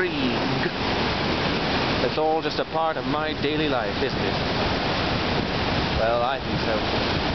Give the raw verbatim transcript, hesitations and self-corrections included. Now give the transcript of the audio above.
intrigue. It's all just a part of my daily life, isn't it? Well, I think so.